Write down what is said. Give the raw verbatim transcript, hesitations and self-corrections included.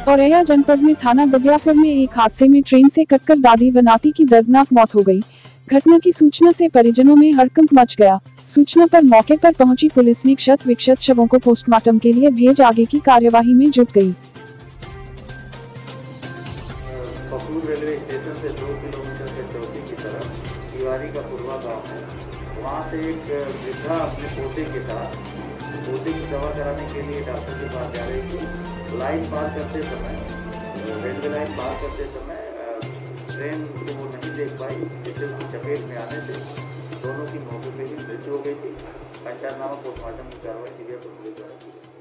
औरैया जनपद में थाना बगियापुर में एक हादसे में ट्रेन से कटकर दादी व नाती की दर्दनाक मौत हो गई। घटना की सूचना से परिजनों में हड़कंप मच गया। सूचना पर मौके पर पहुंची पुलिस ने क्षत विक्षत शवों को पोस्टमार्टम के लिए भेज आगे की कार्यवाही में जुट गई। पकूर रेलवे स्टेशन से दो किलोमीटर के चौकी की तरफ तिवारी का पूर्वा गाँव है। वहाँ से एक वृद्धा अपने पोते के साथ पोते की दवा कराने के लिए डॉक्टर के पास जा रही थी। लाइन पार करते समय रेलवे लाइन पार करते समय ट्रेन को वो नहीं देख पाई, जिससे उसकी चपेट में आने से दोनों की मौके पर ही मृत्यु हो गई थी। पंचायतनामा पोस्टमार्टम की कार्रवाई की गई।